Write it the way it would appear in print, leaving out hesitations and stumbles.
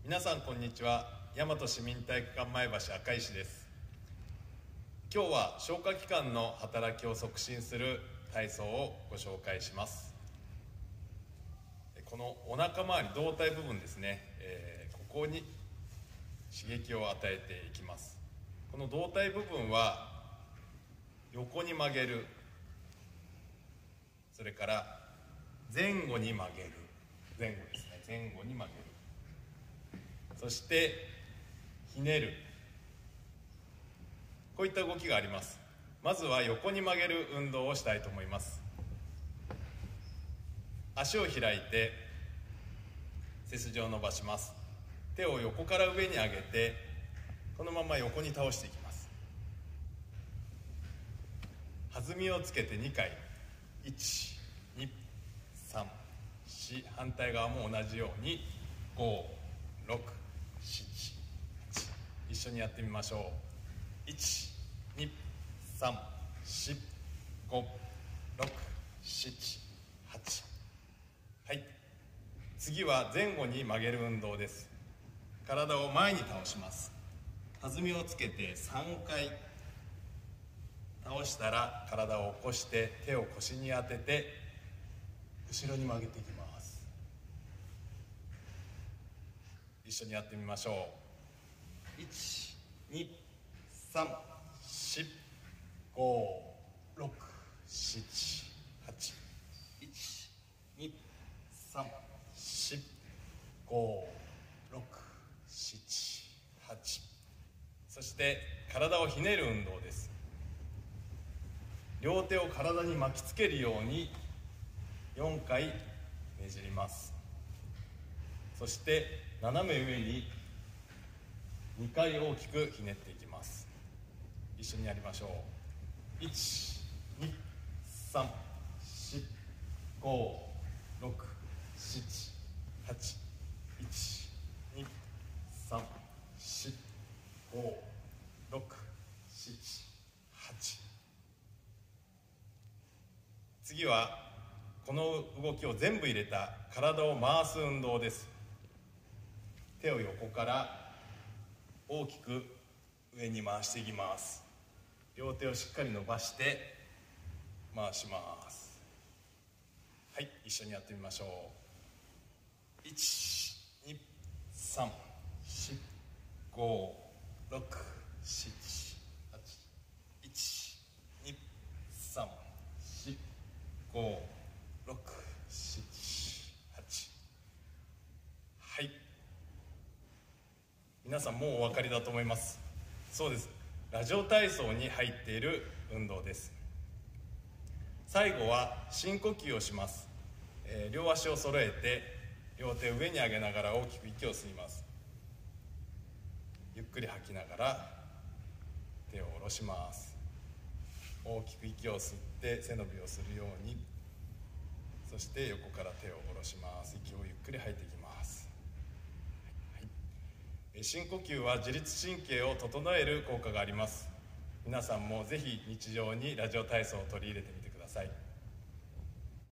皆さんこんにちは。大和市民体育館前橋赤石です。今日は消化器官の働きを促進する体操をご紹介します。このお腹周り胴体部分ですね、ここに刺激を与えていきます。この胴体部分は横に曲げる、それから前後に曲げる、前後ですね、前後に曲げる、そしてひねる、こういった動きがあります。まずは横に曲げる運動をしたいと思います。足を開いて背筋を伸ばします。手を横から上に上げてこのまま横に倒していきます。弾みをつけて2回、1、2、3、4、反対側も同じように5、6、7、8、一緒にやってみましょう。1、2、3、4、5、6、7、8。はい、次は前後に曲げる運動です。体を前に倒します。弾みをつけて3回倒したら体を起こして手を腰に当てて後ろに曲げていきます。一緒にやってみましょう。1、2、3、4、5、6、7、8。1、2、3、4、5、6、7、8。そして体をひねる運動です。両手を体に巻きつけるように4回ねじります。そして斜め上に2回大きくひねっていきます。一緒にやりましょう。1、2、3、4、5、6、7、8。1、2、3、4、5、6、7、8。次はこの動きを全部入れた体を回す運動です。手を横から大きく上に回していきます。両手をしっかり伸ばして回します。はい、一緒にやってみましょう。1、2、3、4、5、6、7、8。1、2、3、4、5、6、7、8。はい、皆さんもうお分かりだと思います。そうです、ラジオ体操に入っている運動です。最後は深呼吸をします。両足を揃えて両手を上に上げながら大きく息を吸います。ゆっくり吐きながら手を下ろします。大きく息を吸って背伸びをするように、そして横から手を下ろします。息をゆっくり吐いていきます。深呼吸は自律神経を整える効果があります。皆さんもぜひ日常にラジオ体操を取り入れてみてください。